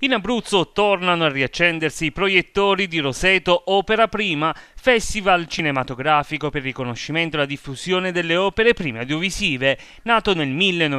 In Abruzzo tornano a riaccendersi i proiettori di Roseto Opera Prima, festival cinematografico per il riconoscimento e la diffusione delle opere prime audiovisive, nato nel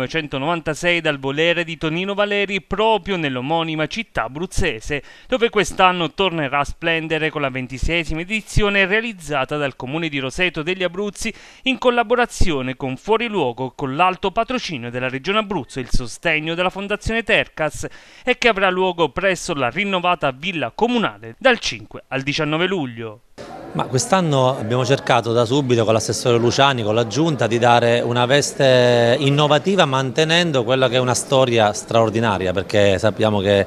1996 dal volere di Tonino Valeri proprio nell'omonima città abruzzese, dove quest'anno tornerà a splendere con la 26esima edizione realizzata dal Comune di Roseto degli Abruzzi in collaborazione con Fuori Luogo, con l'alto patrocinio della Regione Abruzzo e il sostegno della Fondazione Tercas, e che avrà luogo presso la rinnovata Villa Comunale dal 5 al 19 luglio. Ma quest'anno abbiamo cercato da subito con l'assessore Luciani, con la Giunta, di dare una veste innovativa mantenendo quella che è una storia straordinaria, perché sappiamo che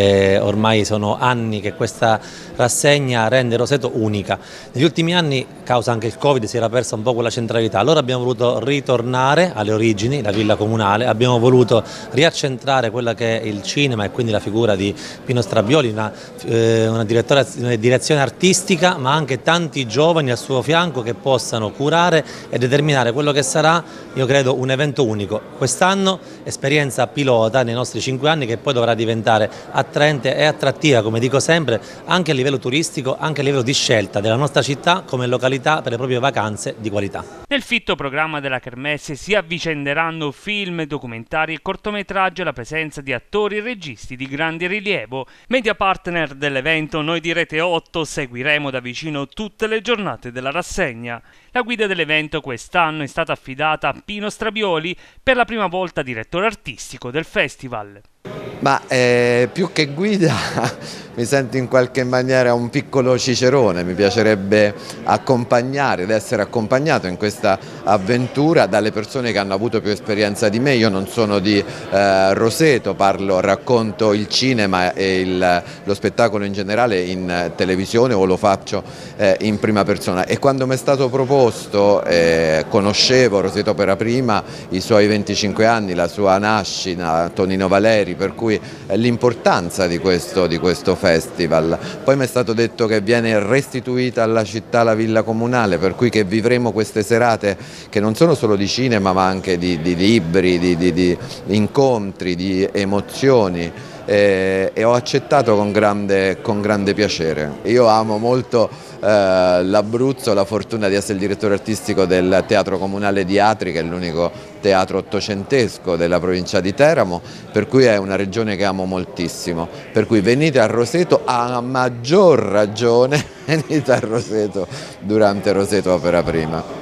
ormai sono anni che questa rassegna rende Roseto unica. Negli ultimi anni, causa anche il Covid, si era persa un po' quella centralità, allora abbiamo voluto ritornare alle origini, la Villa Comunale, abbiamo voluto riaccentrare quella che è il cinema e quindi la figura di Pino Strabioli, una direzione artistica, ma anche tanti giovani al suo fianco che possano curare e determinare quello che sarà, io credo, un evento unico. Quest'anno esperienza pilota nei nostri 5 anni, che poi dovrà diventare attraente e attrattiva, come dico sempre, anche a livello turistico, anche a livello di scelta della nostra città come località per le proprie vacanze di qualità. Nel fitto programma della Kermesse si avvicenderanno film, documentari e cortometraggi alla presenza di attori e registi di grande rilievo. Media partner dell'evento Noi di Rete 8 seguiremo da vicino tutte le giornate della rassegna. La guida dell'evento quest'anno è stata affidata a Pino Strabioli, per la prima volta direttore artistico del festival. Ma più che guida mi sento in qualche maniera un piccolo cicerone, mi piacerebbe accompagnare ed essere accompagnato in questa avventura dalle persone che hanno avuto più esperienza di me. Io non sono di Roseto, racconto il cinema e lo spettacolo in generale in televisione o lo faccio in prima persona, e quando mi è stato proposto conoscevo Roseto Opera Prima, i suoi 25 anni, la sua nascita, Tonino Valeri, per cui l'importanza di questo festival. Poi mi è stato detto che viene restituita alla città la Villa Comunale, per cui che vivremo queste serate che non sono solo di cinema ma anche di libri, di incontri, di emozioni, e ho accettato con grande piacere. Io amo molto l'Abruzzo, ho la fortuna di essere il direttore artistico del Teatro Comunale di Atri, che è l'unico teatro ottocentesco della provincia di Teramo, per cui è una regione che amo moltissimo, per cui venite a Roseto, a maggior ragione venite a Roseto durante Roseto Opera Prima.